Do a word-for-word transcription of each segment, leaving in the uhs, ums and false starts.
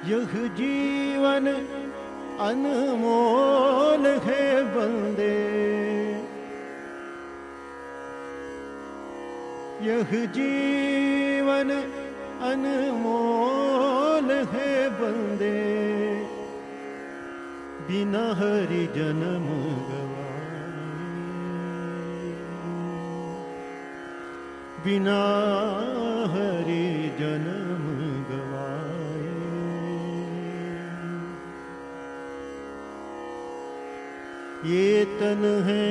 यह जीवन अनमोल है बंदे, यह जीवन अनमोल है बंदे, बिना हरि जन्म गवाए, बिना हरि जन्म गवाए। ये तन है,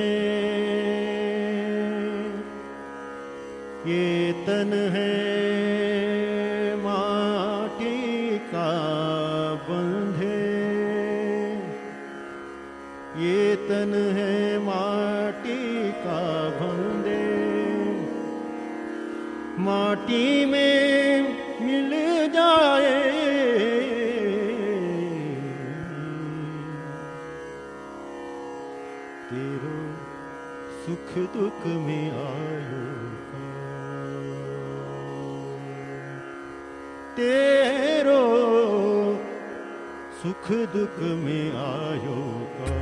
ये तन है माटी का बंधे, ये तन है माटी का बंधे, माटी में मिल जाए, तेरो सुख दुख में आयो का, तेरो सुख दुख में आयो का।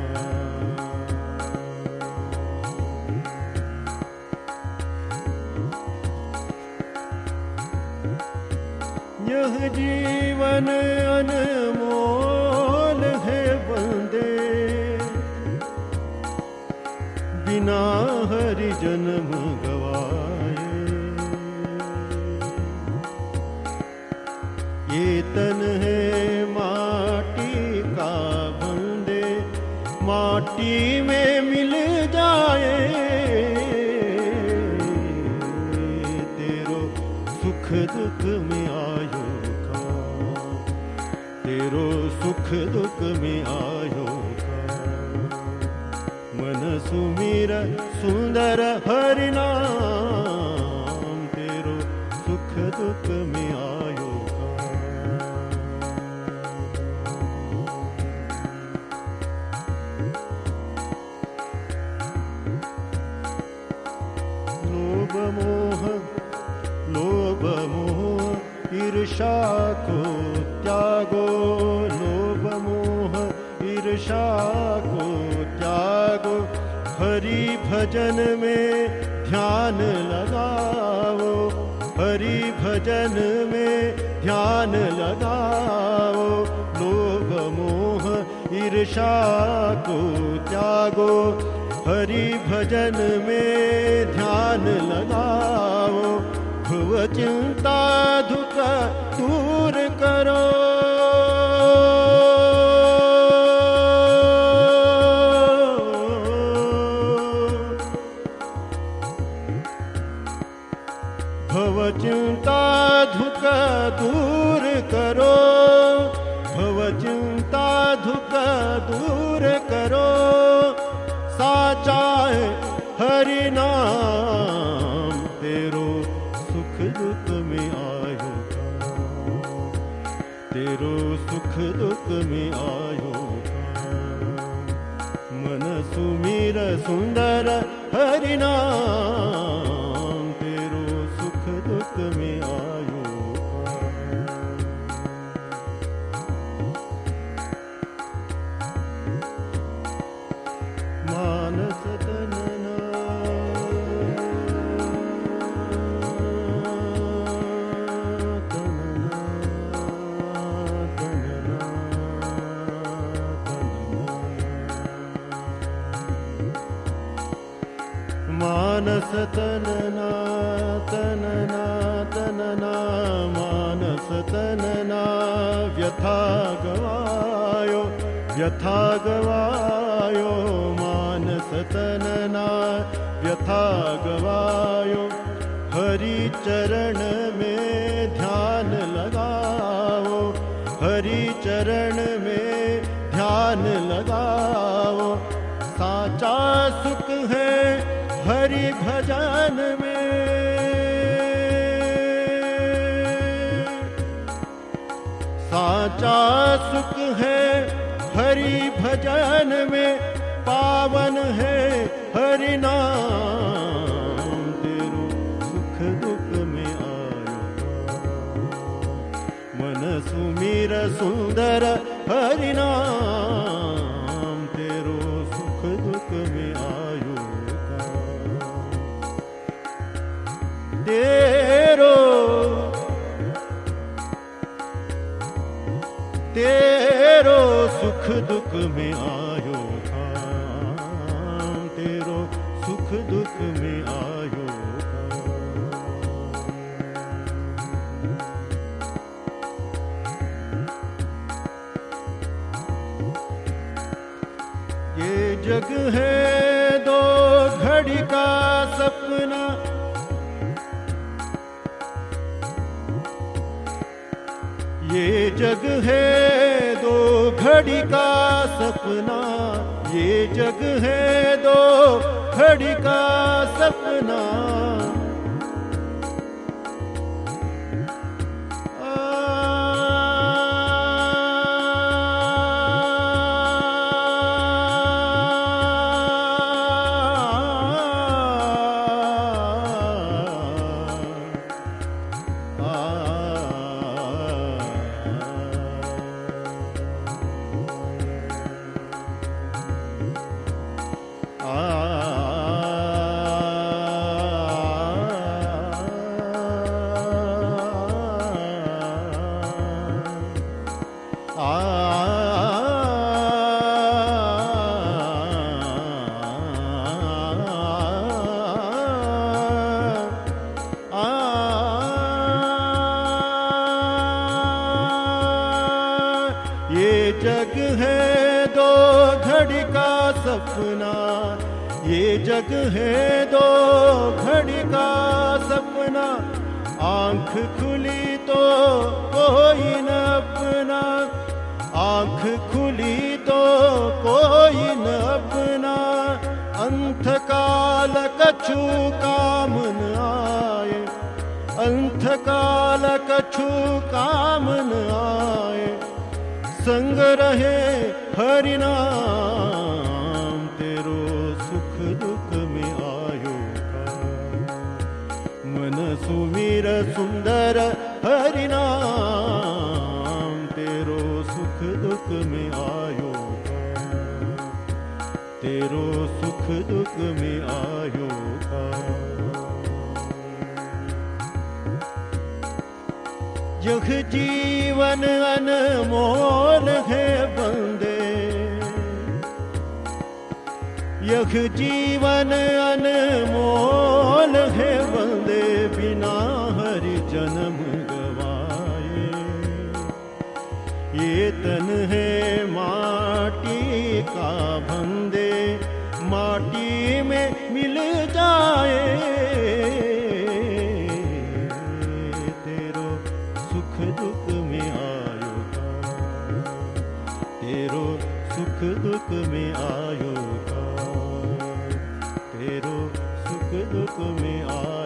यह जीवन अनमोल है बंदे, बिना हरि जन्म गवाए। ये तन है माटी का बंदे, माटी में मिल जाए, तेरो सुख दुख में आयो का, तेरो सुख दुख में आयो का। मन सुमिर सुंदर हरि नाम, तेरो सुख दुख में आयो का। लोभ मोह, लोभ मोह ईर्षा को त्यागो, लोभ मोह ईर्षा को त्यागो, हरि भजन में ध्यान लगाओ, हरि भजन में ध्यान लगाओ। लोभ मोह ईर्षा को त्यागो, हरि भजन में ध्यान लगाओ। भव चिंता दुख दूर करो, भव चिंता दुख दूर करो, भव चिंता दुख दूर करो। साचा है हरि नाम, तेरो सुख दुख में आयो का, तेरो सुख दुख में आयो का। मन सुमिर सुंदर हरि नाम, तेरो सुख दुख में आयो का। मानस तनना तनना तनना तनना, मानस तनना तनना तनना, मानस तनना व्यथा गवायो, व्यथा गवायो। मानस तनना व्यथा गवायो, हरि चरण में ध्यान लगाओ, हरि चरण में ध्यान लगाओ। साचा सुख है हरि भजन में, साचा सुख है हरि भजन में। पावन है हरि नाम, तेरो सुख दुख में आयो। मन सुमिर सुंदर हरि नाम, तेरो सुख दुख में आयो तेरो तेरो सुख दुख में आयो काम, तेरो सुख दुख में आयो काम। ये जग है दो घड़ी का सपना, ये जग है दो घड़ी का सपना, ये जग है दो घड़ी का सपना। ये जग है दो घड़ी का सपना, ये जग है दो घड़ी का सपना। आंख खुली तो कोई न अपना, आंख खुली तो कोई न अपना। अंत काल कछु काम न आए, अंत काल कछु काम न आए। संग रहे हरि नाम, तेरो सुख दुख में आयो काम। मन सुमिर सुंदर हरि नाम, तेरो सुख दुख में आयो काम, तेरो सुख दुख में आयो काम। यह जीवन अनमोल है बंदे, यह जीवन अनमोल है बंदे। बिना हरि जन्म गवाए, ये तन है माटी का बंदे, माटी में मिल जाए। दुख में आयो काम, तेरो सुख दुख में आयो काम, तेरो सुख दुख में आयो।